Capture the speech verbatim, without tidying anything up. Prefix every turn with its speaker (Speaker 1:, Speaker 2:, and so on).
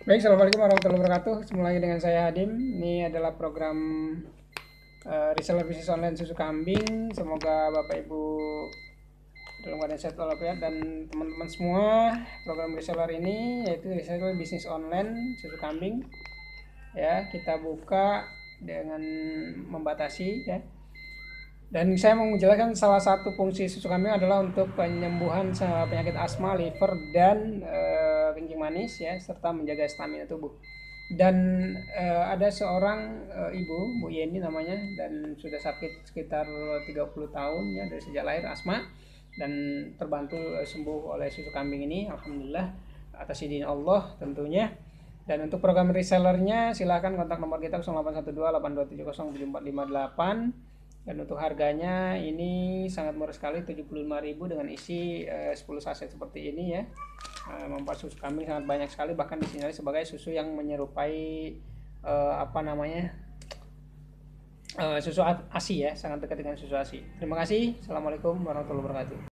Speaker 1: Baik, assalamualaikum warahmatullahi wabarakatuh. Ketemu lagi dengan saya Hadim. Ini adalah program uh, reseller bisnis online susu kambing. Semoga Bapak Ibu dalam keadaan sehat walafiat dan teman-teman semua. Program reseller ini yaitu reseller bisnis online susu kambing. Ya, kita buka dengan membatasi ya. Dan saya mau menjelaskan salah satu fungsi susu kambing adalah untuk penyembuhan penyakit asma, liver, dan e, kencing manis ya, serta menjaga stamina tubuh. Dan e, ada seorang e, ibu, Bu Yeni namanya, dan sudah sakit sekitar tiga puluh tahun ya dari sejak lahir asma, dan terbantu e, sembuh oleh susu kambing ini, alhamdulillah atas izin Allah tentunya. Dan untuk program resellernya silahkan kontak nomor kita nol delapan satu dua delapan dua tujuh nol tujuh empat lima delapan. Dan untuk harganya ini sangat murah sekali, tujuh puluh lima ribu dengan isi uh, sepuluh saset seperti ini ya. Uh, membuat susu kambing sangat banyak sekali, bahkan disinyalir sebagai susu yang menyerupai uh, apa namanya uh, susu ASI ya, sangat dekat dengan susu ASI. Terima kasih. Assalamualaikum warahmatullahi wabarakatuh.